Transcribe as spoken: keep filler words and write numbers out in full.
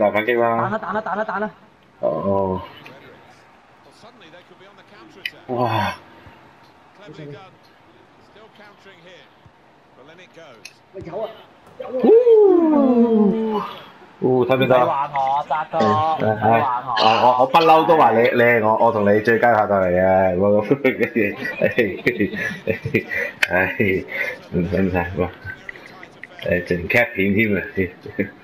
大反擊啦！ 彈啦彈啦彈啦彈啦！ 哦，哇！ 喂有啊有啊！ 哦，睇唔睇唔使到啊？ 玩我，扎哥，唔使係玩我。 我我我不嬲都話你你係我我同你最佳拍檔嚟嘅，我咁嘅嘢，唉，唔使唔使，哇！誒，整 cap 片添啊！